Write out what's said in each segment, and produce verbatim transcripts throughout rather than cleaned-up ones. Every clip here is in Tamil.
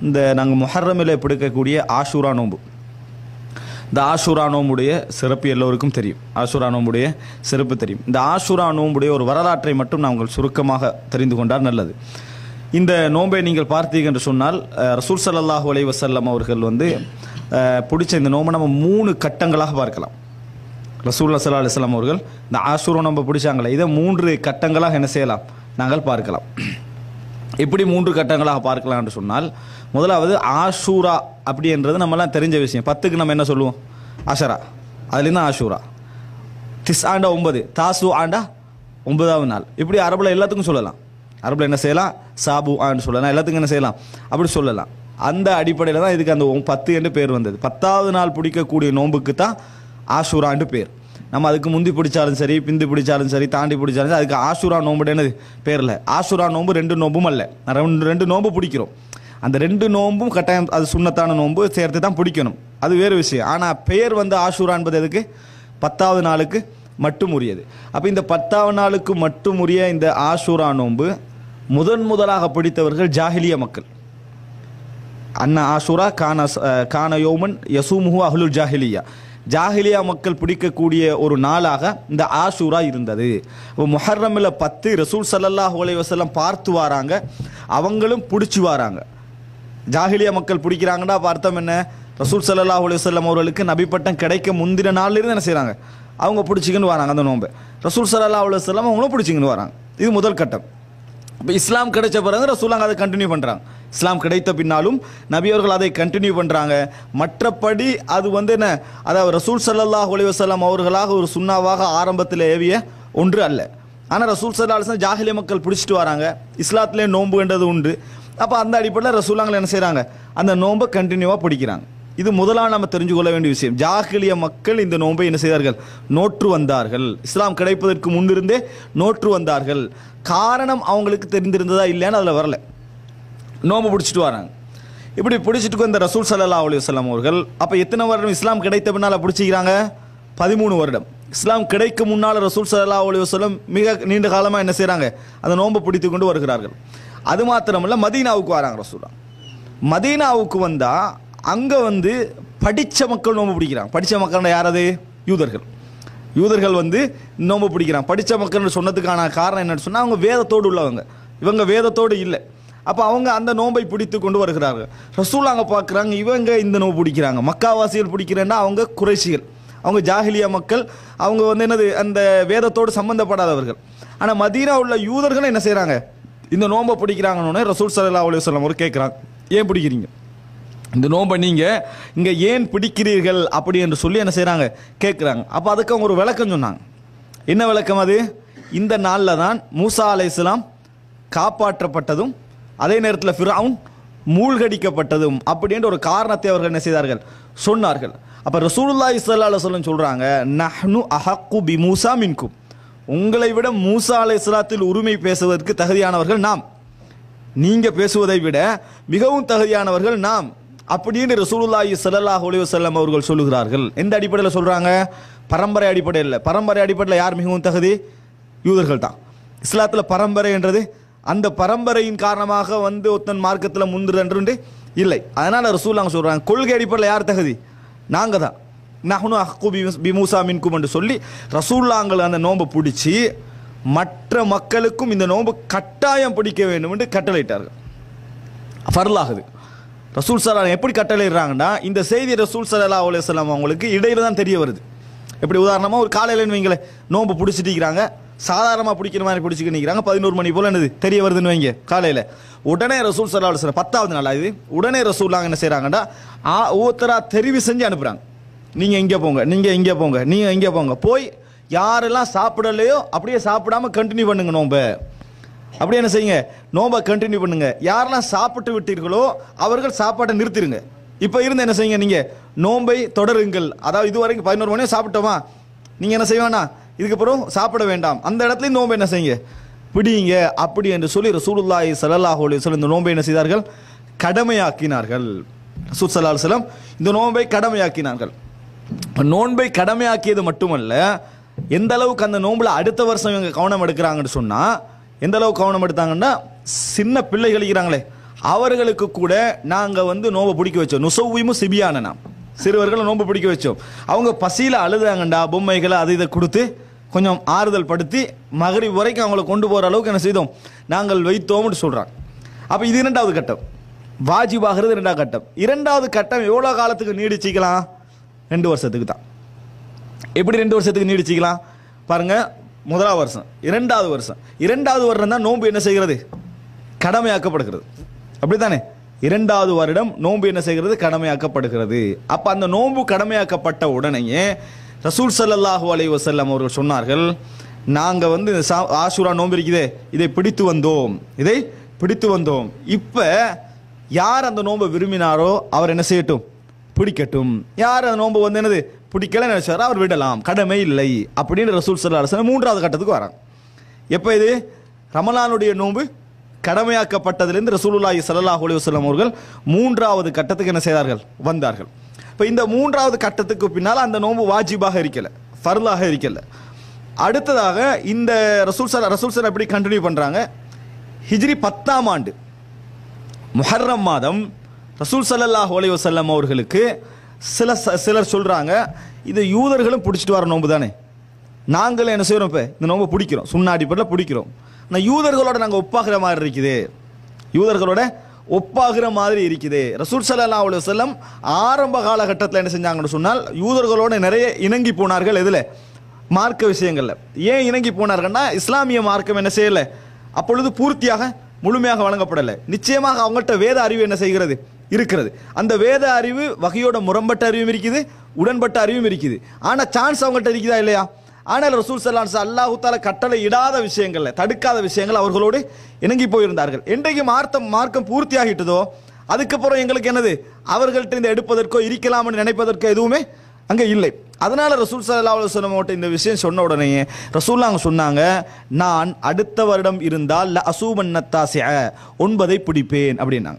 இந்த நாங்கள் முஹர்ரமில் பிடிக்கக்கூடிய ஆஷூரா நோன்பு. இந்த ஆஷூரா நோம்புடைய சிறப்பு எல்லோருக்கும் தெரியும். ஆஷூரா நோம்புடைய சிறப்பு தெரியும். இந்த ஆஷூரா நோம்புடைய ஒரு வரலாற்றை மட்டும் நாங்கள் சுருக்கமாக தெரிந்து கொண்டால் நல்லது. இந்த நோன்பை நீங்கள் பார்த்தீங்க என்று சொன்னால் ரசூல் ஸல்லல்லாஹு அலைஹி வஸல்லம் அவர்கள் வந்து பிடிச்ச இந்த நோம்பை நம்ம மூணு கட்டங்களாக பார்க்கலாம். ரசூலுல்லாஹி ஸல்லல்லாஹு அலைஹி வஸல்லம் அவர்கள் இந்த ஆஷூரா நோம்பை பிடிச்சாங்களே இதை மூன்று கட்டங்களாக என்ன செய்யலாம் நாங்கள் பார்க்கலாம். எப்படி மூன்று கட்டங்களாக பார்க்கலாம் என்று சொன்னால், முதலாவது ஆஷூரா அப்படின்றது நம்மலாம் தெரிஞ்ச விஷயம். பத்துக்கு நம்ம என்ன சொல்லுவோம்? அஷரா. அதுலேருந்து ஆஷூரா. திஸ் ஆண்டா ஒன்பது, தாசு ஆண்டா ஒன்பதாவது நாள். இப்படி அரபில் எல்லாத்துக்கும் சொல்லலாம். அரபில் என்ன செய்யலாம்? சாபு ஆன்னு சொல்லலாம். எல்லாத்துக்கும் என்ன செய்யலாம்? அப்படி சொல்லலாம். அந்த அடிப்படையில் தான் இதுக்கு அந்த பத்து என்று பேர் வந்தது. பத்தாவது நாள் பிடிக்கக்கூடிய நோன்புக்கு தான் ஆஷூரான்னு பேர். நம்ம அதுக்கு முந்தி பிடிச்சாலும் சரி, பிந்தி பிடிச்சாலும் சரி, தாண்டி பிடிச்சாலும் சரி, அதுக்கு ஆஷூரா நோம்புன்னு பேரில். ஆஷூரா நோம்பு ரெண்டு நோம்பும் அல்ல, ரெண்டு ரெண்டு நோம்பு பிடிக்கிறோம். அந்த ரெண்டு நோம்பும் கட்டாயம் அது சுன்னத்தான நோம்பு சேர்த்து தான் பிடிக்கணும், அது வேறு விஷயம். ஆனால் பெயர் வந்து ஆஷூரா என்பது எதுக்கு? பத்தாவது நாளுக்கு மட்டும் உரியது. அப்போ இந்த பத்தாவது நாளுக்கு மட்டும் உரிய இந்த ஆஷூரா நோம்பு முதன் முதலாக பிடித்தவர்கள் ஜாஹிலிய மக்கள். அண்ணா ஆஷூரா கான கான யோமன் யசூமுஹு அஹ்லுல் ஜாஹிலியா. ஜாஹிலியா மக்கள் பிடிக்கக்கூடிய ஒரு நாளாக இந்த ஆஷூரா இருந்தது. இப்போ முஹர்ரமில் பத்து ரசூல் ஸல்லல்லாஹு அலைஹி வஸல்லம் பார்த்து வராங்க, அவங்களும் பிடிச்சி வராங்க. ஜாஹிலியா மக்கள் பிடிக்கிறாங்கன்னா அர்த்தம் என்ன? ரசூல் ஸல்லல்லாஹு அலைஹி வஸல்லம் அவர்களுக்கு நபி பட்டம் கிடைக்க முந்தின நாளிலிருந்து என்ன செய்கிறாங்க? அவங்க பிடிச்சிக்கின்னு வராங்க அந்த நோன்பை. ரசூல் ஸல்லல்லாஹு அலைஹி வஸல்லம் அவங்களும் பிடிச்சிக்கின்னு வராங்க. இது முதல் கட்டம். இப்போ இஸ்லாம் கிடைச்ச பிறகு ரசூலாங்க அதை கண்டினியூ பண்ணுறாங்க. இஸ்லாம் கிடைத்த பின்னாலும் நபியவர்கள் அதை கண்டினியூ பண்ணுறாங்க. மற்றபடி அது வந்து என்ன, அதாவது ரசூல் ஸல்லல்லாஹு அலைஹி வஸல்லம் அவர்களாக ஒரு சுன்னாவாக ஆரம்பத்தில் ஏவிய ஒன்று அல்ல. ஆனால் ரசூல் ஸல்லல்லாஹு அலைஹி வஸல்லம் ஜாஹிலிய மக்கள் பிடிச்சிட்டு வராங்க, இஸ்லாத்திலே நோன்பு என்றது உண்டு. அப்போ அந்த அடிப்படையில் ரசூலாங்களை என்ன செய்கிறாங்க? அந்த நோன்பை கண்டினியூவாக பிடிக்கிறாங்க. இது முதலாக நம்ம தெரிஞ்சு கொள்ள வேண்டிய விஷயம். ஜாஹிலிய மக்கள் இந்த நோன்பை என்ன செய்தார்கள்? நோற்று வந்தார்கள். இஸ்லாம் கிடைப்பதற்கு முன்னிருந்தே நோற்று வந்தார்கள். காரணம் அவங்களுக்கு தெரிந்திருந்ததா இல்லையான்னு அதில் வரல, நோம்பு பிடிச்சிட்டு வராங்க. இப்படி பிடிச்சிட்டு இந்த ரசூல் ஸல்லல்லாஹு அலைஹி வஸல்லம் அவர்கள் அப்போ எத்தனை வருடம் இஸ்லாம் கிடைத்த பின்னால் பிடிச்சிக்கிறாங்க? பதிமூணு வருடம். இஸ்லாம் கிடைக்க முன்னால் ரசூல் ஸல்லல்லாஹு அலைஹி வஸல்லம் மிக நீண்ட காலமாக என்ன செய்கிறாங்க? அந்த நோம்பை பிடித்து கொண்டு வருகிறார்கள். அது மாத்திரமல்ல, மதீனாவுக்கு வராங்க ரசூலா. மதீனாவுக்கு வந்தால் அங்கே வந்து படித்த மக்கள் நோம்பு பிடிக்கிறாங்க. படித்த மக்கள் யார்? அது யூதர்கள். யூதர்கள் வந்து நோம்பு பிடிக்கிறாங்க. படித்த மக்கள்னு சொன்னதுக்கான காரணம் என்னன்னு சொன்னால், அவங்க வேதத்தோடு உள்ளவங்க, இவங்க வேதத்தோடு இல்லை. அப்போ அவங்க அந்த நோம்பை பிடித்து கொண்டு வருகிறார்கள். ரசூல் அங்கே பார்க்குறாங்க, இவங்க இந்த நோம்பு பிடிக்கிறாங்க. மக்காவாசிகள் பிடிக்கிறேன்னா அவங்க குறைஷிகள், அவங்க ஜாஹிலியா மக்கள், அவங்க வந்து என்னது அந்த வேதத்தோடு சம்பந்தப்படாதவர்கள். ஆனால் மதீனா உள்ள யூதர்கள் என்ன செய்கிறாங்க? இந்த நோம்பை பிடிக்கிறாங்கன்னு ரசூல் ஸல்லல்லாஹு அலைஹி வஸல்லம் அவர் கேட்குறாங்க, ஏன் பிடிக்கிறீங்க இந்த நோம்பை? நீங்கள் இங்கே ஏன் பிடிக்கிறீர்கள் அப்படி என்று சொல்லி என்ன செய்கிறாங்க? கேட்குறாங்க. அப்போ அதுக்கு அவங்க ஒரு விளக்கம் சொன்னாங்க. என்ன விளக்கம் அது? இந்த நாளில் தான் மூசா அலைஹிஸ்ஸலாம் காப்பாற்றப்பட்டதும் அதே நேரத்தில் ஃபிரௌன் மூழ்கடிக்கப்பட்டதும் அப்படின்ற ஒரு காரணத்தை அவர்கள் என்ன செய்தார்கள்? சொன்னார்கள். அப்போ ரசூலுல்லாஹி ஸல்லல்லாஹு அலைஹி வஸல்லம் சொல்கிறாங்க, நஹ்னு அஹக்கு பி மூசா மின்கும், உங்களை விட மூசா அலைஹிஸ்ஸலாத்தில் உரிமை பேசுவதற்கு தகுதியானவர்கள் நாம், நீங்கள் பேசுவதை விட மிகவும் தகுதியானவர்கள் நாம் அப்படின்னு ரசூலுல்லாஹி ஸல்லல்லாஹு அலைஹி வஸல்லம் அவர்கள் சொல்லுகிறார்கள். எந்த அடிப்படையில் சொல்கிறாங்க? பரம்பரை அடிப்படையில். பரம்பரை அடிப்படையில் யார் மிகவும் தகுதி? யூதர்கள் தான். இஸ்லாத்தில் பரம்பரை என்றது அந்த பரம்பரையின் காரணமாக வந்து ஒத்தன் மார்க்கத்தில் முந்துறன்று இல்லை. அதனால் ரசூலுல்லாஹ் சொல்கிறாங்க, கொள்கை அடிப்படையில் யார் தகுதி? நாங்கள் தான். நஹ்னு அஹ்கு பி மூசா மின்கும் என்று சொல்லி ரசூலுல்லாஹ் அந்த நோன்பை பிடிச்சி மற்ற மக்களுக்கும் இந்த நோன்பு கட்டாயம் பிடிக்க வேண்டும் என்று கட்டளையிட்டார்கள். ஃபர்லாகுது. ரசூல் ஸல்லல்லாஹு எப்படி கட்டளையிடுறாங்கன்னா, இந்த செய்தி ரசூல் ஸல்லல்லாஹு அலைஹி வஸல்லம் அவங்களுக்கு இடையில தான் தெரிய வருது. எப்படி உதாரணமாக ஒரு காலையிலன்னு வைங்களேன், நோன்பு பிடிச்சிட்டிருக்கிறாங்க, சாதாரணமாக பிடிக்கிற மாதிரி பிடிச்சிக்கிட்டு நிற்கிறாங்க, பதினோரு மணி போல் என்னது தெரிய வருதுன்னு வைங்க காலையில். உடனே ரசூல் ஸல்லல்லாஹு அலைஹி வஸல்லம் பத்தாவது நாள் ஆகுது, உடனே ரசூலுல்லாஹ் என்ன செய்கிறாங்கன்னா ஒவ்வொருத்தராக தெரிவு செஞ்சு அனுப்புகிறாங்க. நீங்கள் இங்கே போங்க, நீங்கள் இங்கே போங்க, நீங்கள் இங்கே போங்க, போய் யாரெல்லாம் சாப்பிடலையோ அப்படியே சாப்பிடாம கண்டினியூ பண்ணுங்க நோன்பை. அப்படியே என்ன செய்யுங்க? நோன்பை கண்டினியூ பண்ணுங்க. யாரெல்லாம் சாப்பிட்டு விட்டீர்களோ அவர்கள் சாப்பாட்டை நிறுத்திடுங்க. இப்போ இருந்து என்ன செய்யுங்க? நீங்கள் நோன்பை தொடருங்கள். அதாவது இது வரைக்கும் பதினோரு மணியோ சாப்பிட்டோமா, நீங்கள் என்ன செய்வானா இதுக்கப்புறம் சாப்பிட வேண்டாம், அந்த இடத்துலையும் நோன்பை என்ன செய்யுங்க? பிடிங்க. அப்படி என்று சொல்லி ரசூலுல்லாஹி ஸல்லல்லாஹு அலைஹி வஸல்லம் இந்த நோன்பை என்ன செய்தார்கள்? கடமையாக்கினார்கள். ரசூல் ஸல்லல்லாஹு அலைஹி வஸல்லம் இந்த நோன்பை கடமையாக்கினார்கள். நோன்பை கடமையாக்கியது மட்டுமல்ல, எந்த அளவுக்கு அந்த நோன்புல அடுத்த வருஷம் இவங்க கவனம் எடுக்கிறாங்கன்னு சொன்னால், எந்த அளவுக்கு கவனம் எடுத்தாங்கன்னா, சின்ன பிள்ளைகள் இருக்கிறாங்களே அவர்களுக்கு கூட நாங்கள் வந்து நோம்பை பிடிக்க வச்சோம். நுசௌவிமு சிபியானனா, சிறுவர்களை நோம்பு பிடிக்க வச்சோம். அவங்க பசியில் அழுதாங்கண்டா, பொம்மைகளை அது இதை கொடுத்து கொஞ்சம் ஆறுதல் படுத்தி மகரிப் வரைக்கும் அவங்களை கொண்டு போகிற அளவுக்கு என்ன செய்தோம், நாங்கள் வைத்தோம்னு சொல்கிறாங்க. அப்போ இது இரண்டாவது கட்டம், வாஜிபாகிறது இரண்டாவது கட்டம். இரண்டாவது கட்டம் எவ்வளோ காலத்துக்கு நீடிச்சிக்கலாம்? ரெண்டு வருஷத்துக்கு தான். எப்படி ரெண்டு வருஷத்துக்கு நீடிச்சிக்கலாம் பாருங்க. முதலாவது வருஷம், இரண்டாவது வருஷம், இரண்டாவது வருடம் தான் நோன்பு என்ன செய்கிறது, கடமையாக்கப்படுகிறது. அப்படித்தானே? இரண்டாவது வருடம் நோன்பு என்ன செய்கிறது, கடமையாக்கப்படுகிறது. அப்ப அந்த நோன்பு கடமையாக்கப்பட்ட உடனேயே ரசூல் ஸல்லல்லாஹு அலைஹி வஸல்லம் அவர்கள் சொன்னார்கள், நாங்க வந்து ஆஷூரா நோன்பு இருக்குதே இதை பிடித்து வந்தோம், இதை பிடித்து வந்தோம். இப்ப யார் அந்த நோன்பை விரும்பினாரோ அவர் என்ன செய்யட்டும், பிடிக்கட்டும். யார் அந்த நோன்பு வந்து என்னது பிடிக்கல நினைச்சாரோ அவர் விடலாம், கடமை இல்லை அப்படின்னு ரசூல் ஸல்லல்லாஹு அலைஹி வஸல்லம் மூன்றாவது கட்டத்துக்கு வராங்க. எப்ப இது ரமலானுடைய நோன்பு கடமையாக்கப்பட்டதிலிருந்து ரசூலுல்லாஹி ஸல்லல்லாஹு அலைஹி வஸல்லம் அவர்கள் மூன்றாவது கட்டத்துக்கு என்ன செய்தார்கள், வந்தார்கள். இப்போ இந்த மூன்றாவது கட்டத்துக்கு பின்னால் அந்த நோன்பு வாஜிபாக இருக்கல, ஃபர்லாக இருக்கல. அடுத்ததாக இந்த ரசூல் சல்லா ரசூல் சல்லா எப்படி கண்டினியூ பண்ணுறாங்க, ஹிஜ்ரி பத்தாம் ஆண்டு முஹர்ரம் மாதம் ரசூல் ஸல்லல்லாஹு அலைஹி வஸல்லம் அவர்களுக்கு சில சிலர் சொல்கிறாங்க, இது யூதர்களும் பிடிச்சிட்டு வர நோன்பு தானே, நாங்களும் என்ன செய்கிறோம், இப்போ இந்த நோன்பு பிடிக்கிறோம், சுன்னா அடிப்படையில் பிடிக்கிறோம். ஆனால் யூதர்களோட நாங்கள் ஒப்பாகிற மாதிரி இருக்குது, யூதர்களோட ஒப்பாகிற மாதிரி இருக்குது. ரசூல் ஸல்லல்லாஹு அலைஹி வஸல்லம் ஆரம்ப காலகட்டத்தில் என்ன செஞ்சாங்கன்னு சொன்னால் யூதர்களோட நிறைய இணங்கி போனார்கள். எதில், மார்க்க விஷயங்களில். ஏன் இணங்கி போனார்கள்னா இஸ்லாமிய மார்க்கம் என்ன செய்யலை, அப்பொழுது பூர்த்தியாக முழுமையாக வழங்கப்படலை. நிச்சயமாக அவங்கள்ட்ட வேத அறிவு என்ன செய்கிறது, இருக்கிறது. அந்த வேத அறிவு வகையோட முரண்பட்ட அறிவும் இருக்குது, உடன்பட்ட அறிவும் இருக்குது. ஆனால் சான்ஸ் அவங்கள்ட்ட இருக்குதா இல்லையா? ஆனால் ரசூல் ஸல்லல்லாஹு அலைஹி வஸல்லம் அல்லாஹ் தஆலா கட்டளை இடாத விஷயங்கள்ல, தடுக்காத விஷயங்கள் அவர்களோடு இணங்கி போயிருந்தார்கள். என்றைக்கு மார்க்கம் மார்க்கம் பூர்த்தியாகிட்டதோ அதுக்கப்புறம் எங்களுக்கு என்னது, அவர்கள்ட்ட இந்த எடுப்பதற்கோ இருக்கலாம்னு நினைப்பதற்கோ எதுவுமே அங்கே இல்லை. அதனால ரசூல் ஸல்லல்லாஹு அலைஹி வஸல்லம் அவர்கிட்ட இந்த விஷயம் சொன்ன உடனே ரசூல் அங்கே சொன்னாங்க, நான் அடுத்த வருடம் இருந்தால் ல அசூமன்னத்தாசிஅ ஒன்பதை பிடிப்பேன் அப்படின்னாங்க.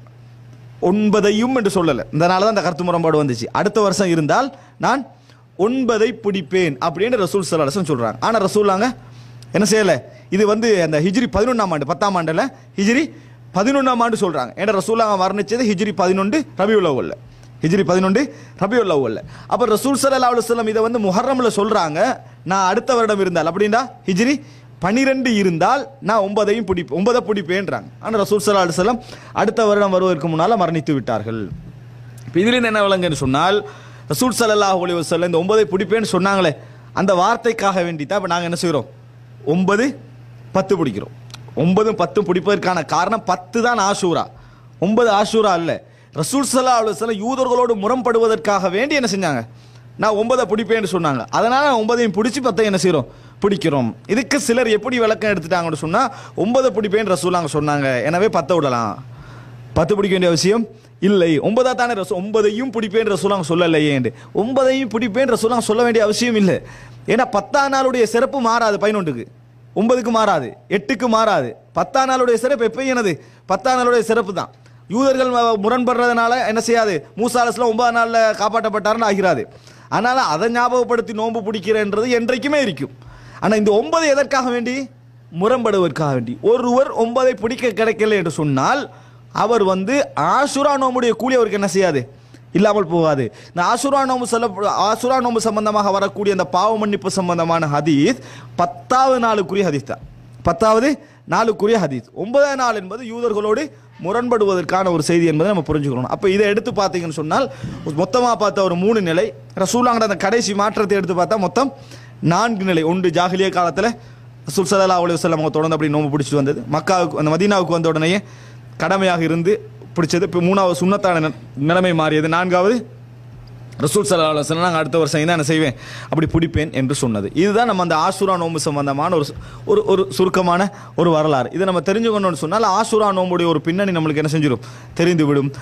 ஒன்பதையும் என்று சொல்லலை, இதனால தான் அந்த கருத்து முரண்பாடு வந்துச்சு. அடுத்த வருஷம் இருந்தால் நான் ஒன்பதை பிடிப்பேன் அப்படின்னு ரசூல் ஸல்லல்லாஹு அலைஹி வஸல்லம் சொல்றாங்க. ஆனால் ரசூலாங்க என்ன செய்யலை, இது வந்து அந்த ஹிஜ்ரி பதினொன்றாம் ஆண்டு, பத்தாம் ஆண்டில் ஹிஜ்ரி பதினொன்றாம் ஆண்டு சொல்றாங்க. ஏன்னா ரசூலாங்க மரணிச்சது ஹிஜ்ரி பதினொன்று ரபியுல் அவ்வல்ல, ஹிஜ்ரி பதினொன்று ரபியுல் அவ்வல்ல. அப்போ ரசூல் ஸல்லல்லாஹு அலைஹி வஸல்லம் இதை வந்து முஹர்ரம்ல சொல்றாங்க, நான் அடுத்த வருடம் இருந்தால் அப்படின்னா ஹிஜ்ரி பனிரெண்டு இருந்தால் நான் ஒன்பதையும் பிடிப்பேன், ஒன்பதை பிடிப்பேன்றாங்க. ஆனால் ரசூல் ஸல்லல்லாஹு அலைஹி வஸல்லம் அடுத்த வருடம் வருவதற்கு முன்னால் மரணித்து விட்டார்கள். இதிலிருந்து என்ன விளங்குன்னு சொன்னால் ரசூல் ஸல்லல்லாஹு அலைஹி வஸல்லம் இந்த ஒன்பதை பிடிப்பேன்னு சொன்னாங்களே, அந்த வார்த்தைக்காக வேண்டி தான் இப்போ நாங்கள் என்ன செய்கிறோம், ஒன்பது பத்து பிடிக்கிறோம். ஒன்பதும் பத்தும் பிடிப்பதற்கான காரணம் பத்து தான் ஆஷூரா, ஒன்பது ஆஷூரா அல்ல. ரசூல் ஸல்லல்லாஹு அலைஹி வஸல்லம் யூதர்களோடு முரண்படுவதற்காக வேண்டி என்ன செஞ்சாங்க, நான் ஒன்பதை பிடிப்பேன்னு சொன்னாங்க. அதனால் ஒன்பதையும் பிடிச்சி பத்தை என்ன செய்கிறோம், பிடிக்கிறோம். இதுக்கு சிலர் எப்படி விளக்கம் எடுத்துட்டாங்கன்னு சொன்னால், ஒன்பதை பிடிப்பேன்னு ரசூலாங்க சொன்னாங்க, எனவே பத்தை விடலாம், பத்து பிடிக்க வேண்டிய அவசியம் இல்லை. ஒன்பதா தானே ரசூ ஒன்பதையும் பிடிப்பேன் ரசூலாங்க சொல்லலையே என்று, ஒன்பதையும் பிடிப்பேன் ரசூலாங்க சொல்ல வேண்டிய அவசியம் இல்லை. ஏன்னா பத்தாம் நாளுடைய சிறப்பு மாறாது, பதினொன்றுக்கு ஒன்பதுக்கு மாறாது, எட்டுக்கு மாறாது. பத்தாம் நாளுடைய சிறப்பு எப்பயும் என்னது, பத்தாம் நாளுடைய சிறப்பு தான். யூதர்கள் முரண்படுறதுனால என்ன செய்யாது, மூசா அலைஹிஸ்ஸலாம் ஒன்பதாம் நாளில் காப்பாற்றப்பட்டாருன்னு ஆகிறாது. அதனால அதை ஞாபகப்படுத்தி நோன்பு பிடிக்கிறன்றது என்றைக்குமே இருக்கும். ஆனால் இந்த ஒன்பது எதற்காக வேண்டி, முரண்படுவதற்காக வேண்டி. ஒருவர் ஒன்பதை பிடிக்க கிடைக்கல என்று சொன்னால் அவர் வந்து ஆஷுரா நோம்புடைய கூலி அவருக்கு என்ன செய்யாது, இல்லாமல் போகாது. இந்த ஆஷுரா நோம்பு சொல்ல ஆஷுரா நோம்பு சம்பந்தமாக வரக்கூடிய அந்த பாவ மன்னிப்பு சம்பந்தமான ஹதீஸ் பத்தாவது நாளுக்குரிய ஹதீஸ் தான், பத்தாவது நாளுக்குரிய ஹதீஸ். ஒன்பதாம் நாள் என்பது யூதர்களோடு முரண்படுவதற்கான ஒரு செய்தி என்பதை நம்ம புரிஞ்சுக்கணும். அப்போ இதை எடுத்து பார்த்தீங்கன்னு சொன்னால் மொத்தமாக பார்த்த ஒரு மூணு நிலை, ரசூலாங்கிற அந்த கடைசி மாற்றத்தை எடுத்து பார்த்தா மொத்தம் நான்கு நிலை. ஒன்று ஜாஹிலியா காலத்தில் ரசூல் ஸல்லல்லாஹு அலைஹி வஸல்லம் அவங்க தொடர்ந்து அப்படி நோம்பு பிடிச்சிட்டு வந்தது. மக்காவுக்கு அந்த மதீனாவுக்கு வந்த உடனேயே கடமையாக இருந்து பிடிச்சது. இப்போ மூணாவது சுன்னத்தான நிலைமை மாறியது. நான்காவது ரசூல் ஸல்லல்லாஹு அலைஹி வஸல்லம் நாங்கள் அடுத்த வருஷம் தான் என்ன செய்வேன், அப்படி பிடிப்பேன் என்று சொன்னது. இதுதான் நம்ம அந்த ஆஷுரா நோம்பு சம்பந்தமான ஒரு ஒரு ஒரு சுருக்கமான ஒரு வரலாறு. இதை நம்ம தெரிஞ்சுக்கணும்னு சொன்னால் ஆஷுரா நோம்புடைய ஒரு பின்னணி நம்மளுக்கு என்ன செஞ்சிடும், தெரிந்துவிடும்.